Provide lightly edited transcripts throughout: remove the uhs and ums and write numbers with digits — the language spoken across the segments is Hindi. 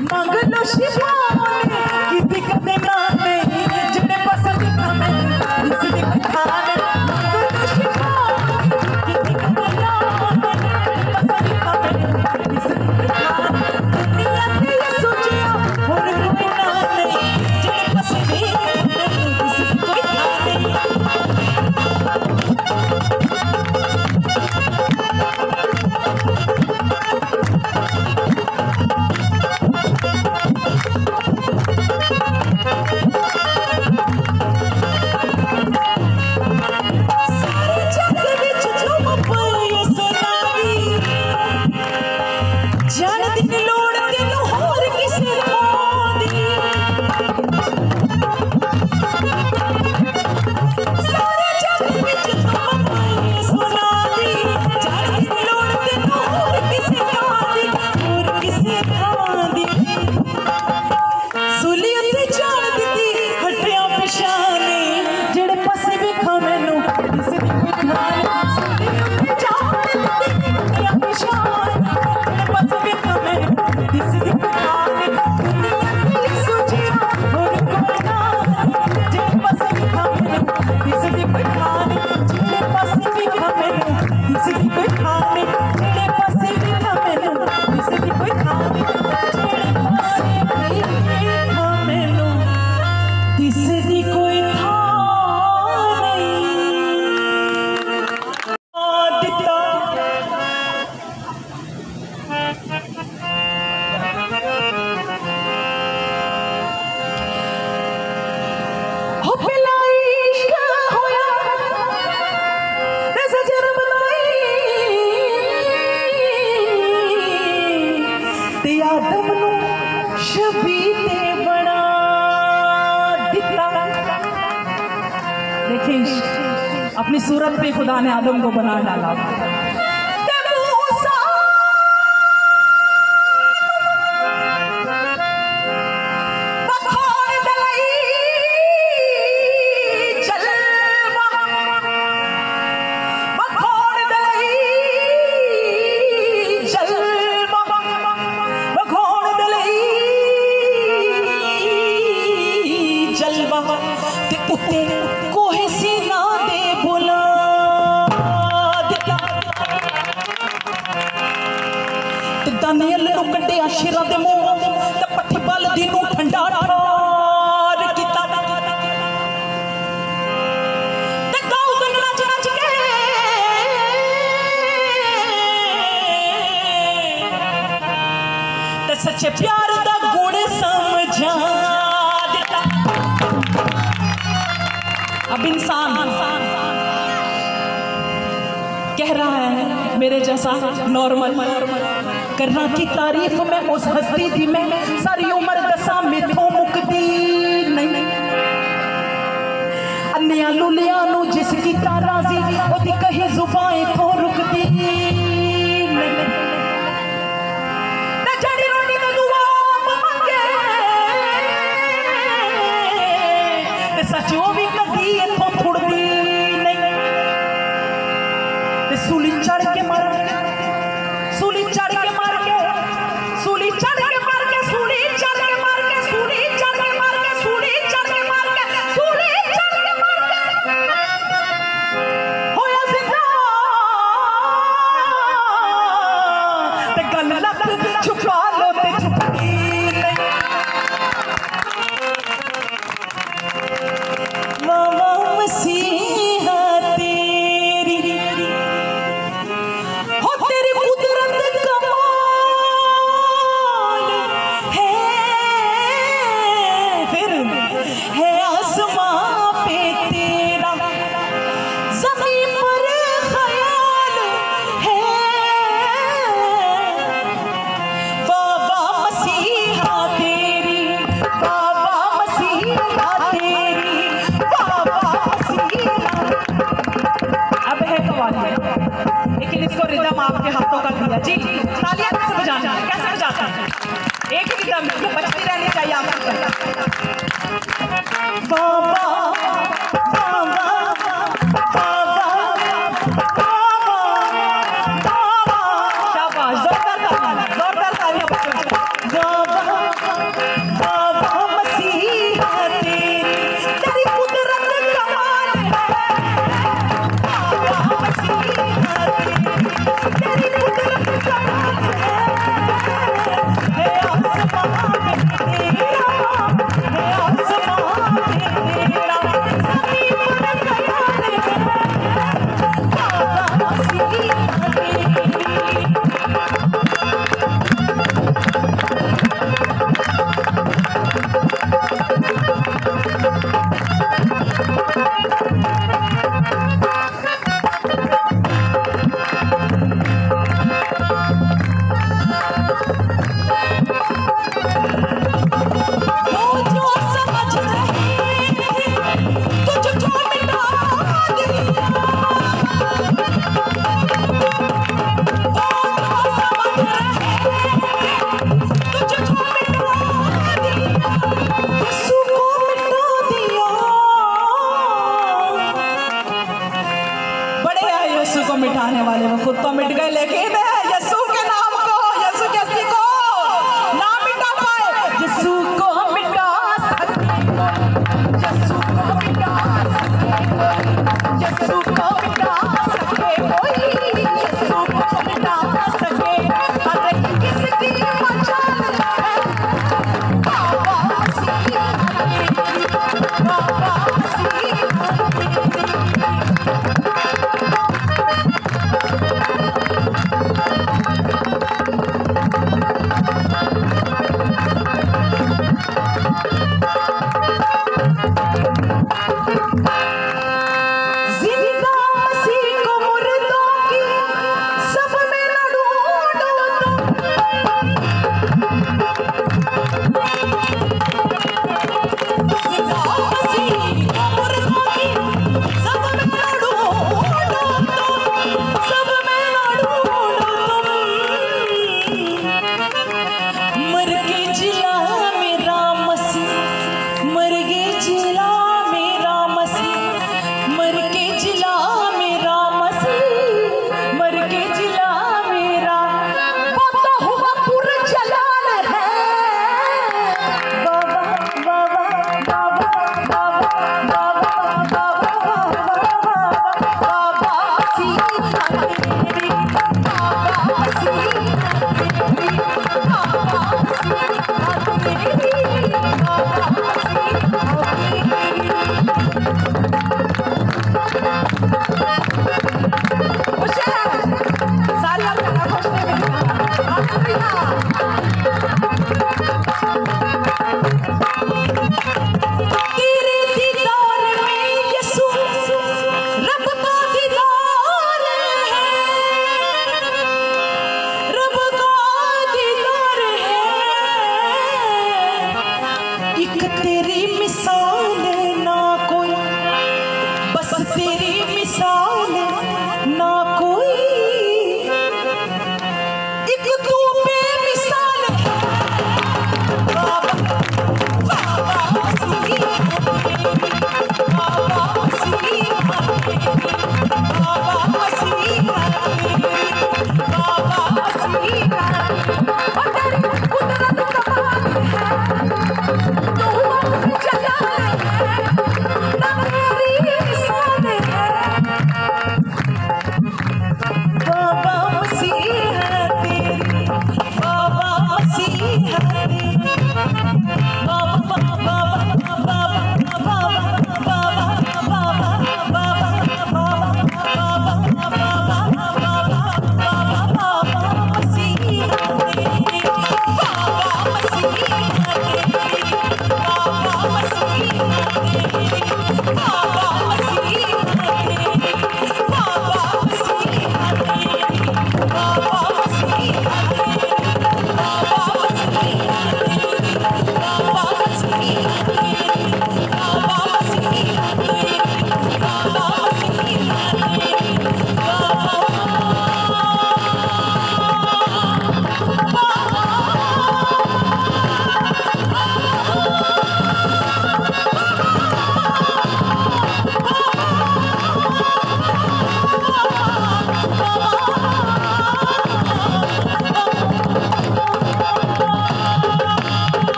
मंग लो शिवा की दिक्कत ना नहीं जिन्हें पसंद था मैं इस दिखाने मंग लो शिवा की दिक्कत ना नहीं पसंद था मैं इस दिखाने दुनिया ने ये सोचा और कोई ना नहीं जिन्हें पसंद इस कोई था नहीं अपनी सूरत पे खुदा ने आदम को बना डाला। शेरा दे मुंह ते पट्ठी बल दी नूं ठंडा ठार कीता ते दाऊद नच नच के ते सच्चे प्यार दा गुण समझा दिता। अब इंसान कह रहा है मेरे जैसा नॉर्मल करना की तारीफ में उस हस्ती दी मैं सारी उम्र दसा मेथों मुकदी नहीं अन्निया लुलिया नू जिसकी ताराजी ओदी कहीं जुबाएं तो रुकदी नहीं ते जड़ी रोटी दा दुआ मंगे ते सच वो भी कदी इथों थुड़दी नहीं ते सूली चढ़ के मर सूली चढ़ के आपके हाथों का दिया जी। तालियां कैसे बजाना है, कैसे बजाता है? एक ही दम में बजती रहनी चाहिए आपको। बाबा बाबा बाबा शाबाश, जोरदार तालियां बच्चों। बाबा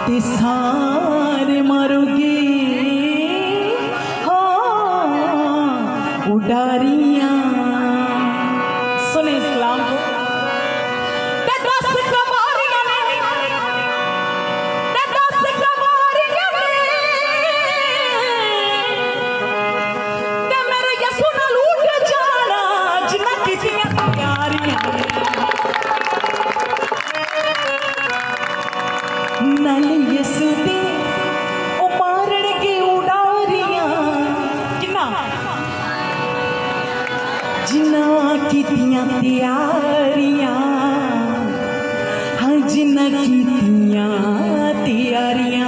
सारे मारोगे हाँ उडारियां। सुने इस कलाम को। नल यसु दे ओ मारण के उडारियां किना जिन्ना कीतियां तैयारियां हाँ जिन्ना कीतियां तैयारियां।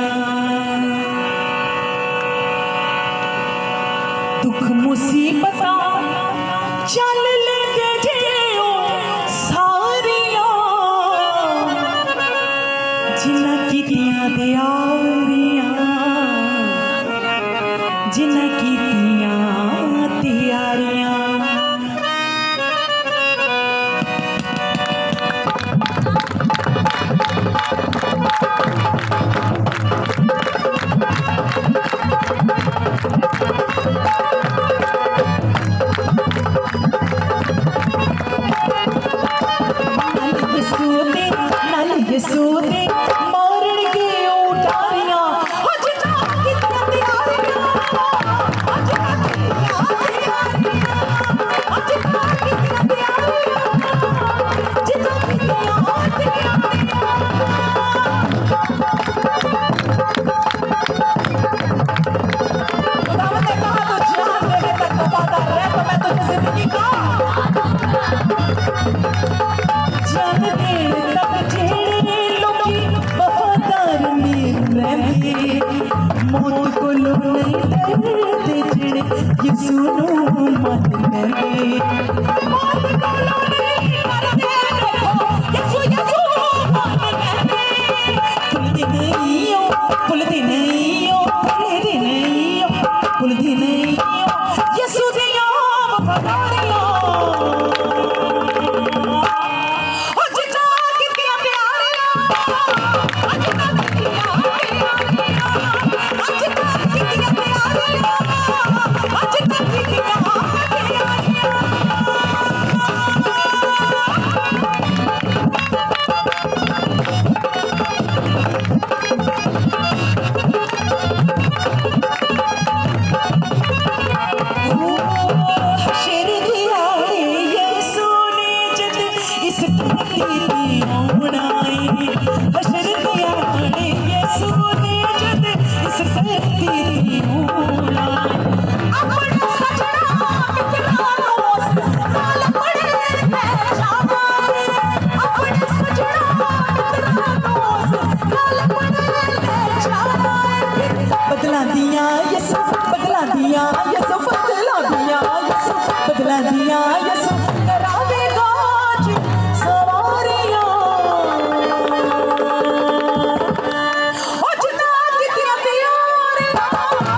दुख मुसीबत चल लेंगे जियो सारियां जिन्ना कीतियां तैयारियां जिन्ना कीतियां तैयारियां। नल यसु दे मारण के उडारियां जिन्ना कीतियां तैयारियां जिन्ना कीतियां खुदावंद ने कहा तो जान देने तक वफादार रह तो मैं तुझे जिंदगी का जान देने तक जेड़े लोगी वफादार रहंदे मौत को लोग नहीं डरदे जेड़े यसू नूं मनदे मौत को लोग नहीं डरदे यसू यसू मनदे। भुलदे नहीं यसू दियां वफादारियां बदला दिया यसु करावेगा सवारियां ओ जिन्ना कीतियां तैयारियां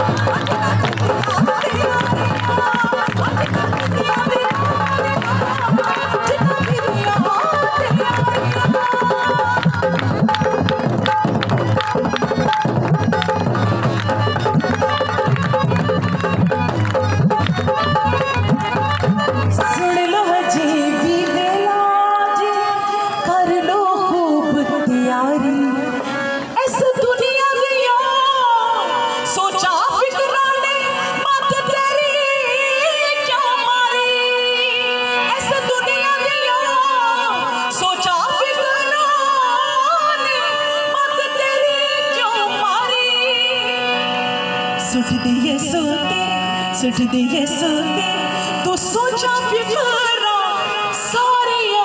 सुट दिए सुते तू सोचा फिकरा सारिया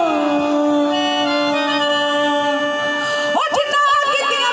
ओ जिन्ना कीतियां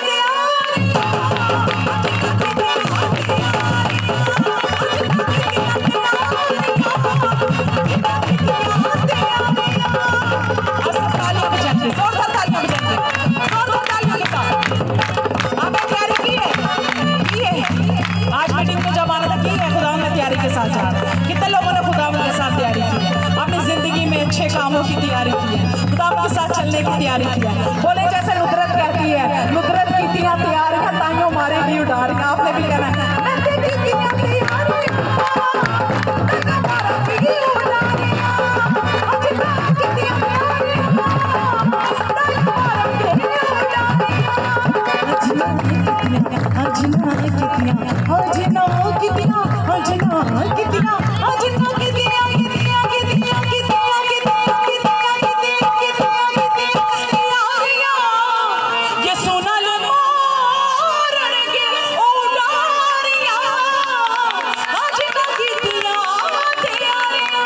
कितने लोगों ने खुदावंद के साथ तैयारी की है, अपनी जिंदगी में अच्छे कामों की तैयारी की है, खुदावंद के साथ चलने की तैयारी की है। बोले जैसे नुसरत कहती है, नुसरत कीतियां तैयारियां ताइयों मारेगी उडारियां। आपने भी कहना है मैं ते कीतियां तैयारियां ताइयों मारेगी उडारियां। आज ना कीतियां तैयारियां ताइयों मारेगी उडारियां। आज ना कीतियां आज ना कीतियां आज ना कीतियां आज ना कीतियां आज ना कीतियां कीतियां कीतियां कीतियां कीतियां कीतियां कीतियां कीतियां ये सोनल मोरनगे उडारियां। आज ना कीतियां तैयारियां।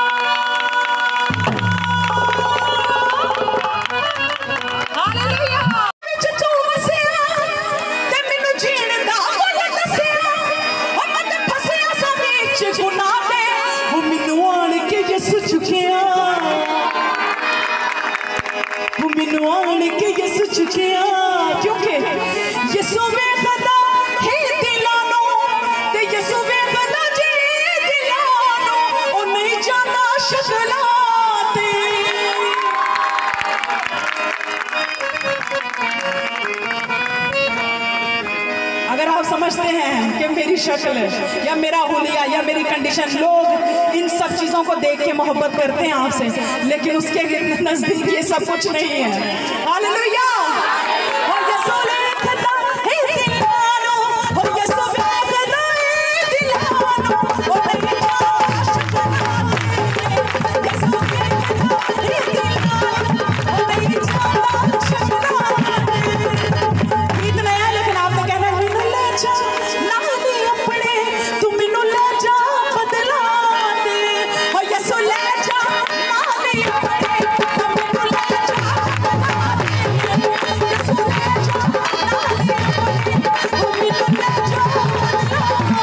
हालेलुया। चचू मसिया ते मैनू जीण दा मुल दसिया ओ मैं ते फसिया सा विच गुनाह दे ओ मैनू आण के यसु चुकिया ओ मैनू आण के यसु चुकिया। क्योंकि यसु वेखदा ही दिलां नूं ते यसु वेखदा जी दिलां नूं ओ नहीं जांदा शक्लां ते। अगर आप समझते हैं कि मेरी शक्ल या मेरा हुलिया या मेरी कंडीशन, लोग इन सब चीजों को देख के मोहब्बत करते हैं आपसे, लेकिन उसके नजदीक ये सब कुछ नहीं है। हालेलुया। और यसु वेखदा ही दिलां नूं और यसु वेखदा ही दिलां नूं ओ नहीं जांदा शक्लां ते। यसु वेखदा ही दिलां नूं ओ नहीं जांदा शक्लां ते। गीत नया है लेकिन आपने कहना मैनू ले जा नानी अपने तू मैनू ले जा बदला दे। ओ यसु ले जा नानी अपने तू मैनू ले जा बदला दे। यसु ले जा नानी अपने तू मैनू ले जा बदला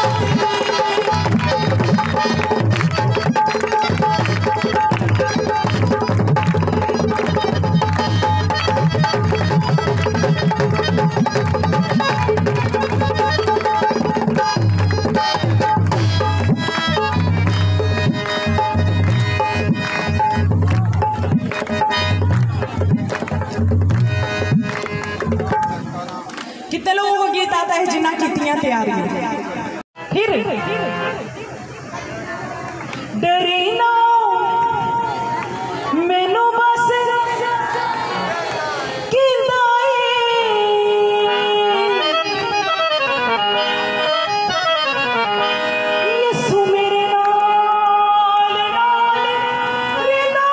कितने लोगों को गीत आता है जिन्ना कीतियां तैयारियां। फिर डरी ना मैनू बस कींदा यसु मेरे नाल नाल रहिंदा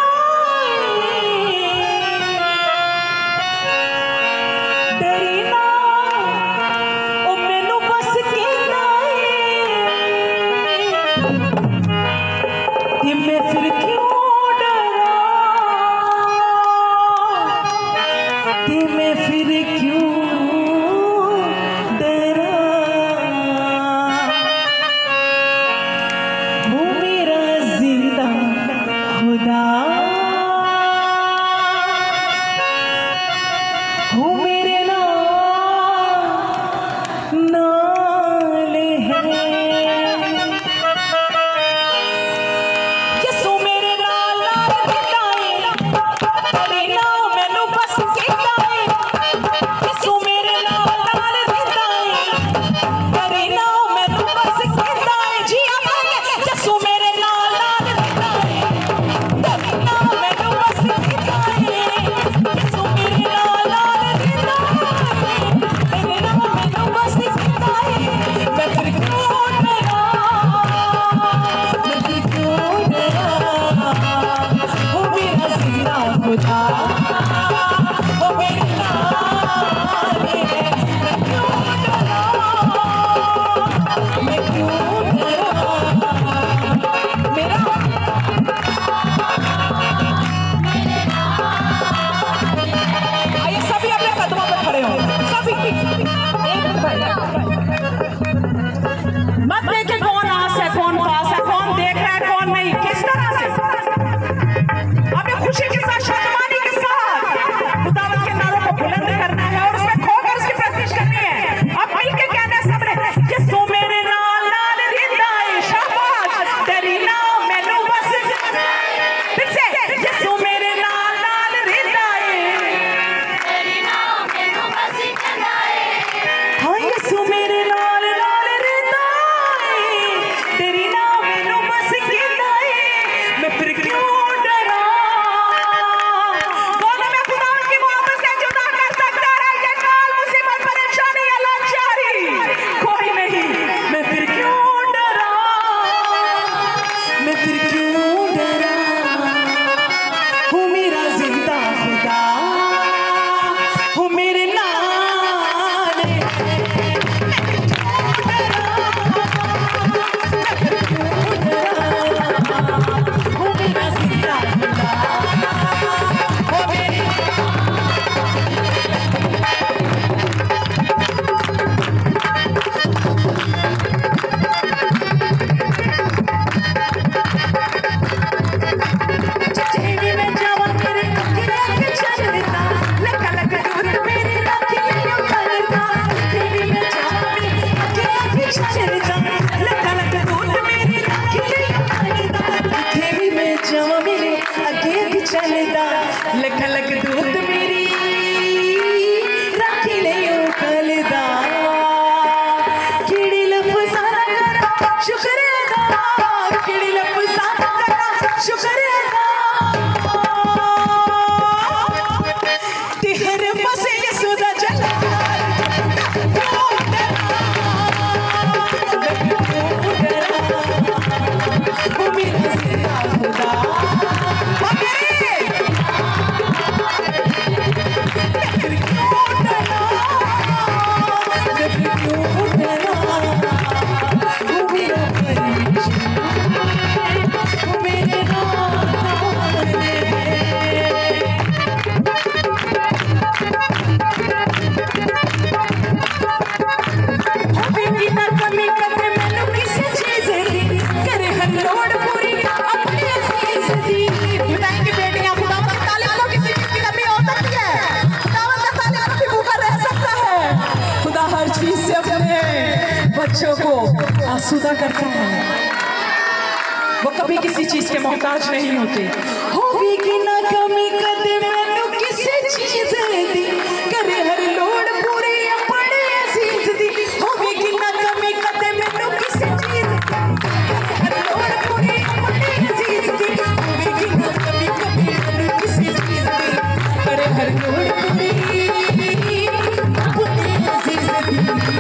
डरी ना ओ मैनू बस कींदा ते मैं फिर क्यों डरा ते मैं फिर क्यों डरा। वो मेरा जिंदा खुदा वो मेरे नाल है। यसु मेरे नाल नाल रहिंदा है डरी ना मैनू बस कींदा है। यसु मेरे नाल नाल रहिंदा है डरी ना मैनू बस कींदा है। जी आवांगे यसु मेरे नाल नाल रहिंदा है डरी ना मैनू बस कींदा है। यसु मेरे नाल नाल रहिंदा है डरी ना मैनू बस कींदा है। मैं फिर क्यों डरा मैं फिर क्यों डरा। वो मेरा जिंदा खुदा वो मेरे लख लख दूत मेरी राखी ले कलदा किड़ी लफज़ाना करा शुक्र अदा किड़ी लफज़ाना करा शुक्र अदा तेहर बसे सुदा चला बच्चों को आसूदा करता है। वो कभी किसी चीज के मोहताज नहीं होते। होगी कि ना कमी कदे मैनू किसी चीज दी करे हर लोड़ पूरी अपने अजीज दी होगी कि ना कमी कदे मैनू किसी चीज हर लोड़ पूरी अपने अजीज दी होगी कि ना कमी कदे मैनू किसी चीज दी करे हर लोड़ पूरी अपने अजीज दी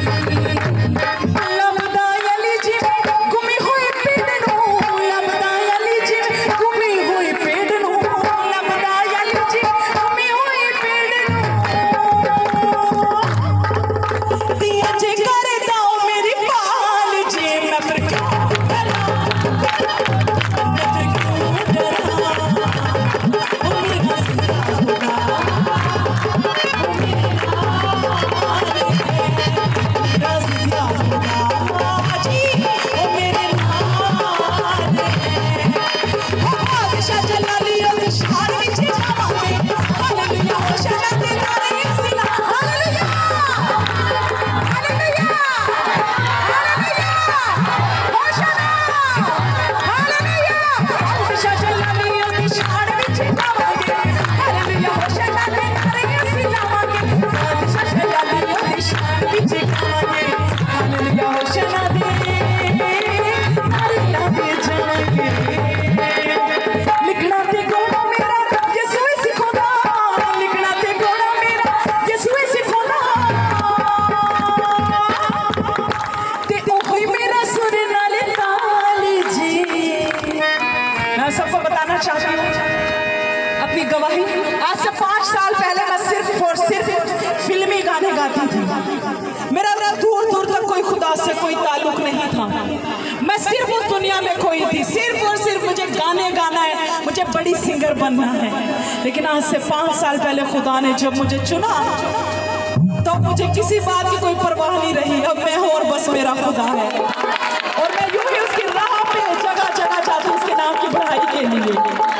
सबको बताना चाहती हूँ अपनी गवाही। आज से 5 साल पहले मैं सिर्फ और सिर्फ फिल्मी गाने गाती थी। मेरा दूर दूर तक कोई खुदा से कोई ताल्लुक नहीं था। मैं सिर्फ उस दुनिया में खोई थी। सिर्फ और सिर्फ मुझे गाने गाना है, मुझे बड़ी सिंगर बनना है। लेकिन आज से 5 साल पहले खुदा ने जब मुझे चुना तो मुझे किसी बात की कोई परवाह नहीं रही। अब मैं हूँ और बस मेरा खुदा है और मैं यूं ही उसकी राह पे जगह जगह जाती हूँ उसके नाम की बढ़ाई के लिए।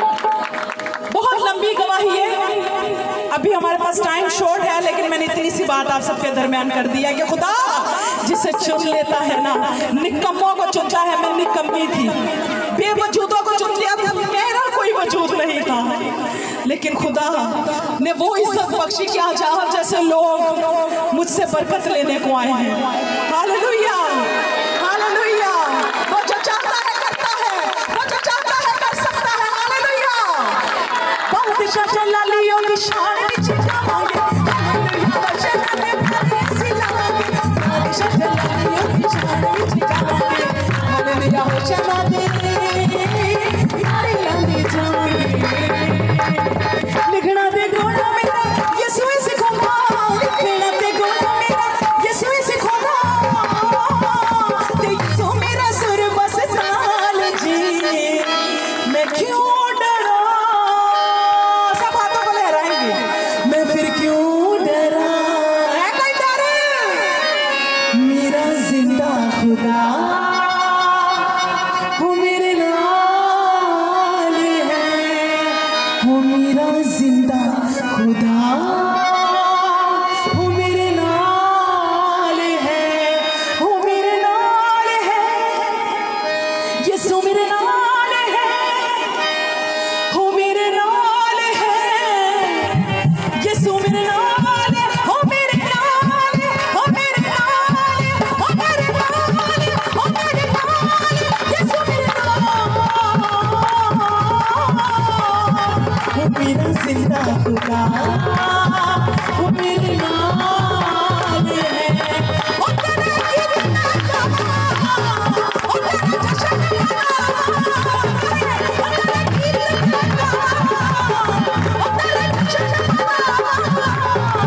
बहुत लंबी गवाही है, अभी हमारे पास टाइम शॉर्ट है, लेकिन मैंने इतनी सी बात आप सबके दरमियान कर दी है कि खुदा जिसे चुन लेता है ना, निकम्मों को चुनता है। मैं निकम्मी थी, बेवजूदों को चुन लिया था, मेरा कोई वजूद नहीं था। लेकिन खुदा ने वो इज्जत बख्शी कि आज आप जैसे लोग मुझसे बरकत लेने को आए हैं। Hallelujah, hallelujah. वो जो चाहता है करता है, वो जो चाहता है कर सकता है। हालेलुया। बहुत शलालियों की शान विच जावांगे, हालेलुया। शलाले भरे सी लावांगे, बहुत शलालियों की शान विच जावांगे, हालेलुया। शलाले यारी लांदे जावांगे। लिखना दे गोड़ा मेरा यीशु ही सिखाऊंगा, लिखना दे गोड़ा मेरा यीशु ही सिखाऊंगा। ते यीशु मेरा सुर बस ताल जी, मैं क्यों डरा। सब हाथों को लहराएंगे। मैं फिर क्यों नाल हो मेरे नाल हो मेरे नाल हो मेरे नाल हो मेरे नाल यीशु मेरे नाल हो मेरा जिंदा खुदा हो मेरे नाल है ओ तेरे कीर्तन गावा ओ तेरा जशन गावा ओ तेरा कीर्तन गावा ओ तेरा जशन गावा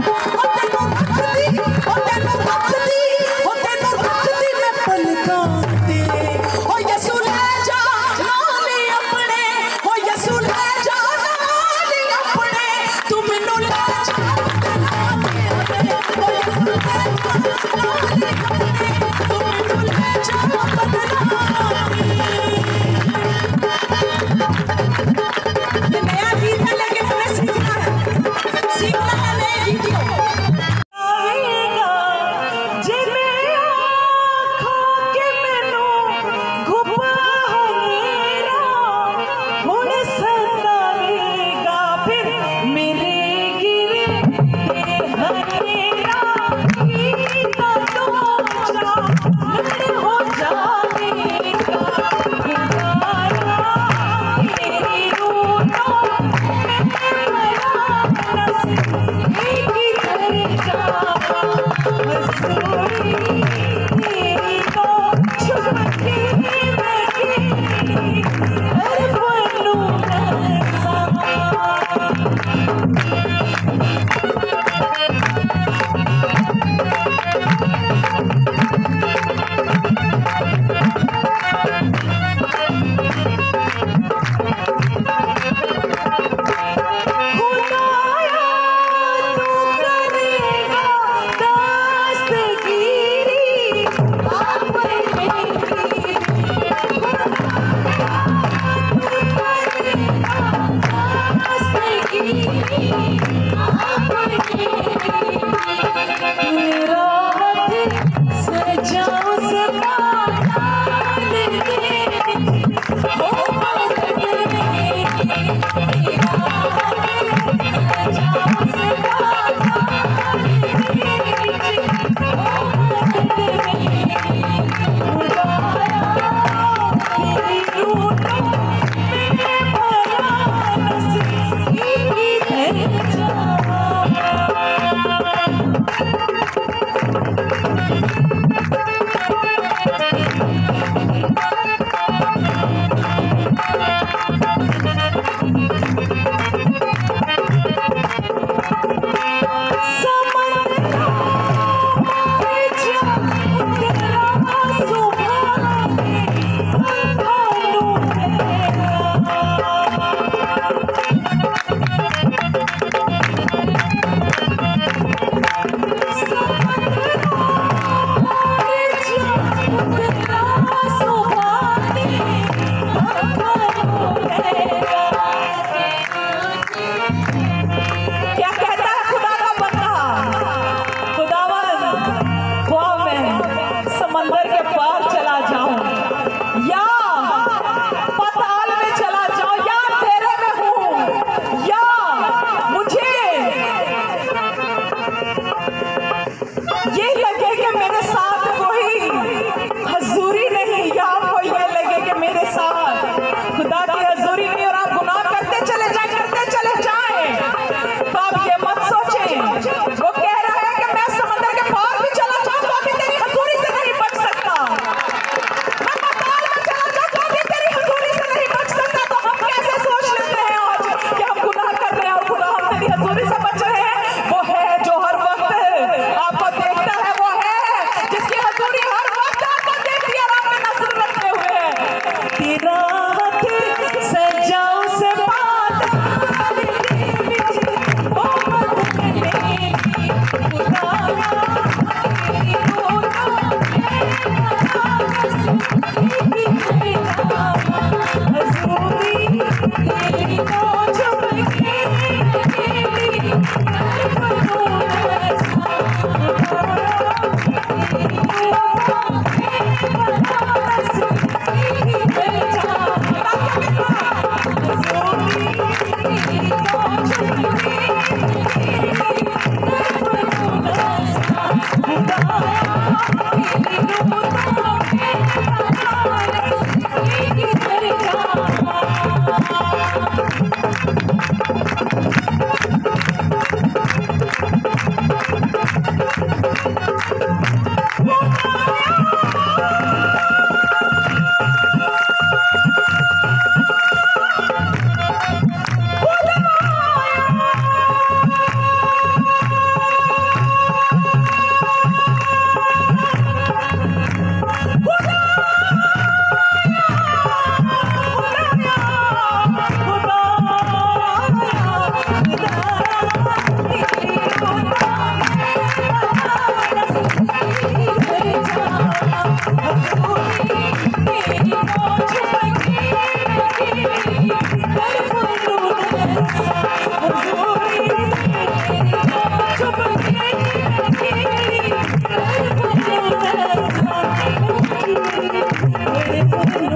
से